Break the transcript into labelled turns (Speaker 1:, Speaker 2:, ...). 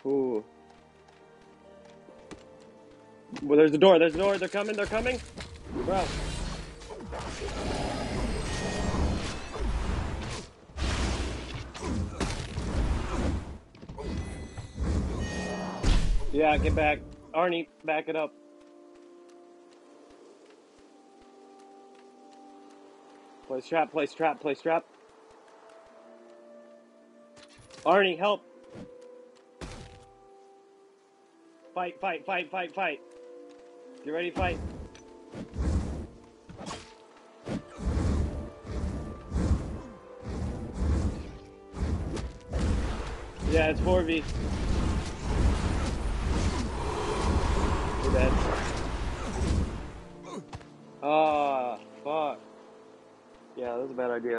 Speaker 1: Ooh. Well, there's the door. There's the door. They're coming. They're coming. Bro. Yeah, get back. Arnie, back it up. Place trap, place trap, place trap. Arnie, help. Fight, fight, fight, fight, fight. Get ready, fight. Yeah, it's 4v. We're dead. Ah, fuck. Yeah, that was a bad idea.